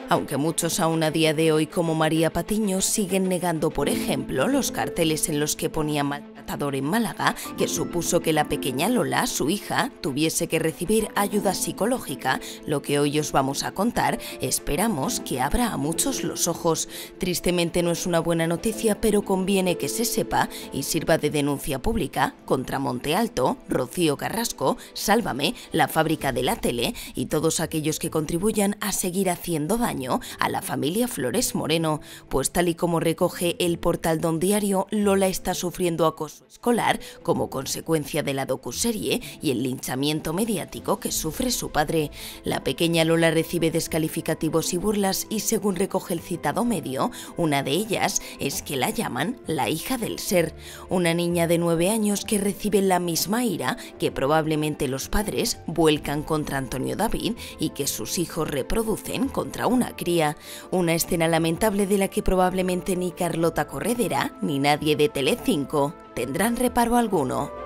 Aunque muchos aún a día de hoy, como María Patiño, siguen negando, por ejemplo, los carteles en los que ponía maltratador en Málaga, que supuso que la pequeña Lola, su hija, tuviese que recibir ayuda psicológica, lo que hoy os vamos a contar, esperamos que abra a muchos los ojos. Tristemente no es una buena noticia, pero conviene que se sepa y sirva de denuncia pública contra Monte Alto, Rocío Carrasco, Sálvame, La Fábrica de la Tele y todos aquellos que contribuyan a seguir haciendo daño a la familia Flores Moreno, pues tal y como recoge el portal Don Diario, Lola está sufriendo acoso escolar como consecuencia de la docuserie y el linchamiento mediático que sufre su padre. La pequeña Lola recibe descalificativos y burlas y, según recoge el citado medio, una de ellas es que la llaman la hija del ser, una niña de 9 años que recibe la misma ira que probablemente los padres vuelcan contra Antonio David y que sus hijos reproducen contra una cría. Una escena lamentable de la que probablemente ni Carlota Corredera ni nadie de Telecinco tendrán reparo alguno.